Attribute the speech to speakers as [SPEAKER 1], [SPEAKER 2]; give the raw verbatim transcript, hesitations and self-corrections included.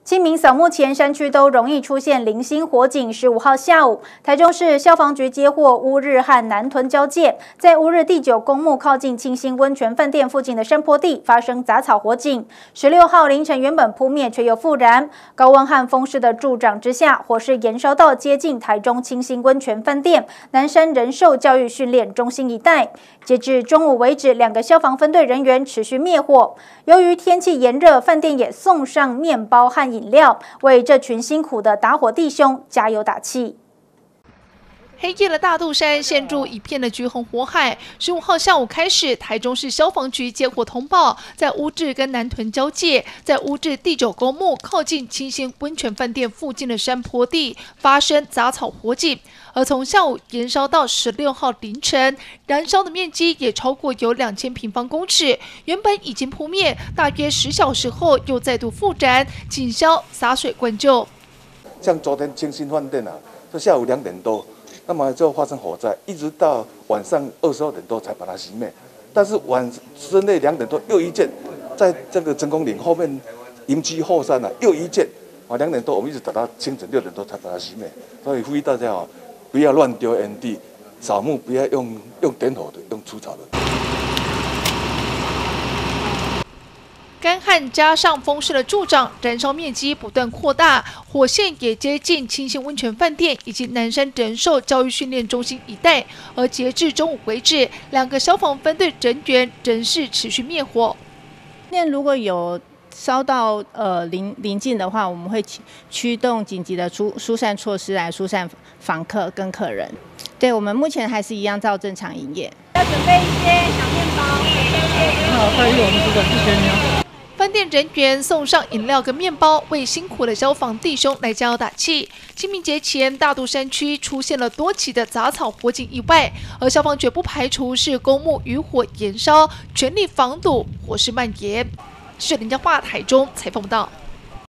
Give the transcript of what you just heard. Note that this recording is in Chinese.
[SPEAKER 1] 清明扫墓前，山区都容易出现零星火警。十五号下午，台中市消防局接获乌日和南屯交界，在乌日第九公墓靠近清新温泉饭店附近的山坡地发生杂草火警。十六号凌晨原本扑灭，却又复燃。高温和风势的助长之下，火势延烧到接近台中清新温泉饭店、南山人寿教育训练中心一带。截至中午为止，两个消防分队人员持续灭火。由于天气炎热，饭店也送上面包和饮料，为这群辛苦的打火弟兄加油打气。
[SPEAKER 2] 黑夜的大肚山陷入一片的橘红火海。十五号下午开始，台中市消防局接获通报，在乌日跟南屯交界，在乌日第九公墓靠近清新温泉饭店附近的山坡地发生杂草火警，而从下午延烧到十六号凌晨，燃烧的面积也超过有两千平方公尺。原本已经扑灭，大约十小时后又再度复燃，警消洒水灌救。
[SPEAKER 3] 像昨天清新饭店啊，是下午两点多。那么就发生火灾，一直到晚上二十二点多才把它熄灭。但是晚深夜两点多又一件，在这个成功岭后面营区后山啊又一件，啊两点多我们一直等到清晨六点多才把它熄灭。所以呼吁大家啊，不要乱丢烟蒂，扫墓不要用用点火的，用除草的。
[SPEAKER 2] 干旱加上风势的助长，燃烧面积不断扩大，火线也接近清新温泉饭店以及南山人寿教育训练中心一带。而截至中午为止，两个消防分队人员仍是持续灭火。
[SPEAKER 4] 那如果有烧到呃临临近的话，我们会驱动紧急的疏疏散措施来疏散访客跟客人。对，我们目前还是一样照正常营业。
[SPEAKER 5] 要准备一些小面包。
[SPEAKER 6] 好，再一我们主管谢谢你啊。
[SPEAKER 2] 饭店人员送上饮料跟面包，为辛苦的消防弟兄来加油打气。清明节前，大肚山区出现了多起的杂草火警意外，而消防绝不排除是公墓余火延烧，全力防堵火势蔓延。是林家化台中采访报道。